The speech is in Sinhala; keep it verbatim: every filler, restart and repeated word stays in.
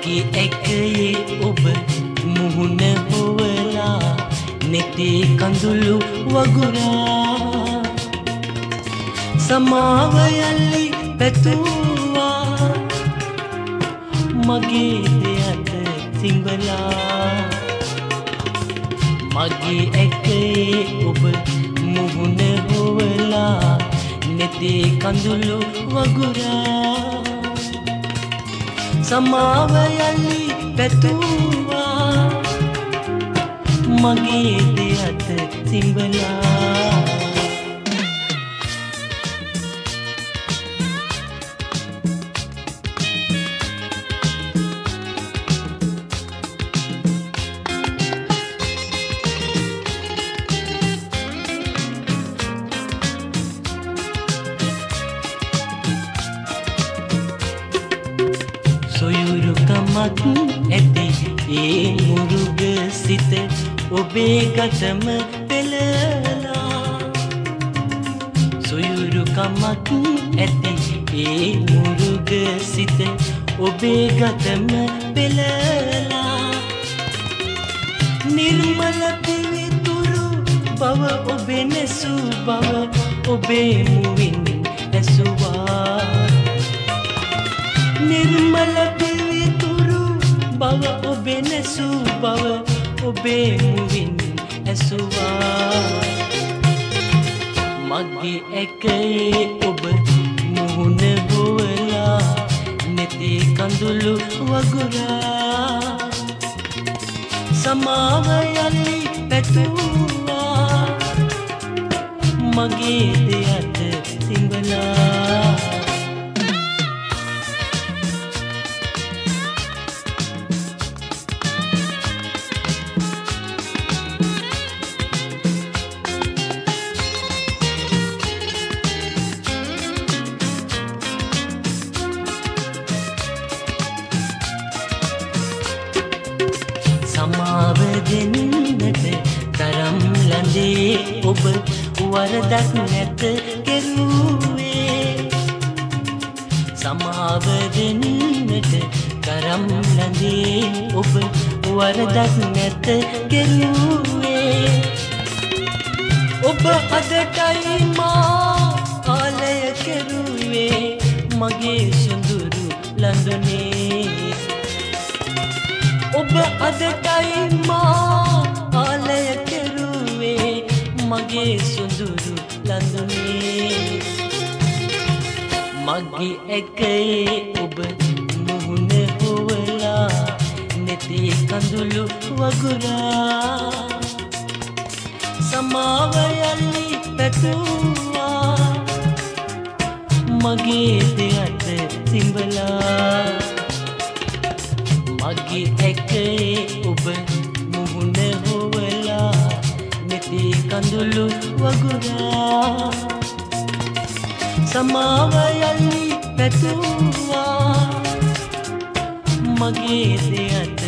මගේ ඇකයේ ඔබ මුහුණ හොවලා නෙතේ කඳුළු වගුරා සමාව යල්ලි පැතුවා මගේ දෙයට සිංබලා මගේ ඇකයේ ඔබ මුහුණ හොවලා නෙතේ කඳුළු වගුරා සමාව යල්ලි පැතුවා මගේ දෙයට සිංබලා සොයුරුකමක් ඇති ඒ මුරුග සිත ඔබේ ගතම පෙළලා සොයුරුකමක් ඇති ඒ මුරුග සිත ඔබේ ගතම පෙළලා නිර්මල පිවිතුරු බව ඔබේ නැසූ බව ඔබේ මුවින් ඇසුවා නිර්මල පිවිතුරු බව ඔබේ නැසූ බව ඔබේ මුවින් ඇසුවා මගේ ඇකයේ ඔබ මුහුණ හොවලා නෙතේ කඳුළු වගුරා සමාව යල්ලි පැතුවා මගේ දෙයට සිංබලා සමාව දෙන්නට තරම් ලඳේ ඔබ වරදක් නැත කෙරුවේ සමාව දෙන්නට තරම් ලඳේ ඔබ වරදක් නැත කෙරුවේ ඔබ අදටයි මා ආලය කෙරුවේ මගේ සුඳුරු ලඳුනේ ඔබ අදටයි මා ආලය කෙරුවේ මගේ සුඳුරු ලඳුනේ මගේ ඇකයේ ඔබ මුහුණ හොවලා නෙතේ කඳුළු වගුරා සමාව යල්ලි පැතුවා මගේ දෙයට සිංබලා මගේ ඇකයේ ඔබ මුහුණ හොවලා නෙතේ කඳුළු වගුරා සමාව යල්ලි පැතුවා මගේ දෙයට